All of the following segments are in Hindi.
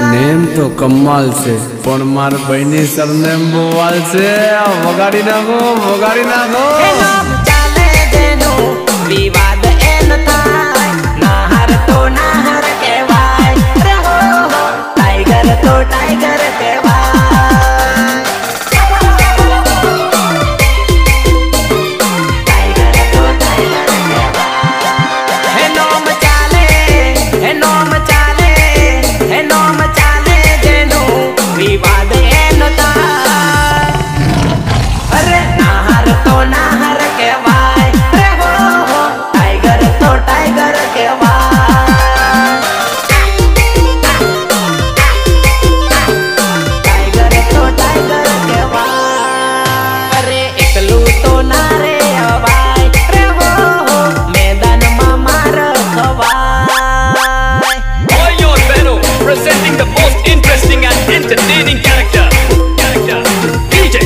नेम तो कमाल से पण मार बहनी सरनेम बोवाल से वगाड़ी नाखो चाले देनो विवाद एन थाय नाहर तो नाहर केवाय रे हो टाइगर तो टाइगर केवाय टाइगर तो टाइगर केवाय हे नोम चाले देनो विवाद एन थाय अरे नाहर तो नाहर केवाय रे हो टाइगर तो टाइगर केवाय टाइगर तो टाइगर केवाय अरे एकलू तो ना रे हवाय रे हो मैदान में मार खवाय। Your Benno presenting the most interesting and entertaining character DJ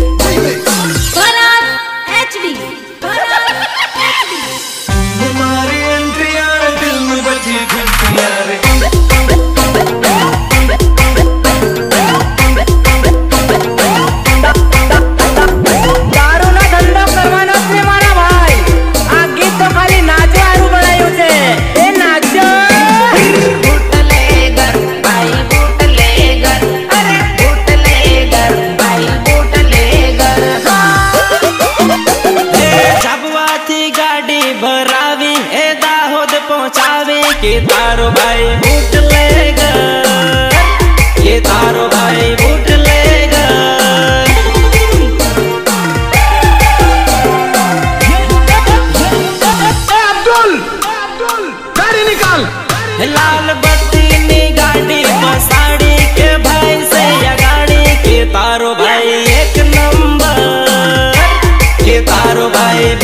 तुम्हारी एंट्रियां दिल में बजी घंटियां रे दारू ना धंधो करवानो छे मारा भाई आ गीत तो खाली नाचवारू बनायो छे ए नाचो बूटलेगर भाई बूटलेगर अरे बूटलेगर भाई बूटलेगर छबवा थी गाड़ी भरावी ए दाहोद पहुंचावे के तारो भाई बूटलेगर के तारो भाई बूटलेगर गाड़ी निकाल लाल बत्ती नी गाड़ी बसाड़ी के भाई से या गाड़ी के तारो भाई एक नंबर के तारो भाई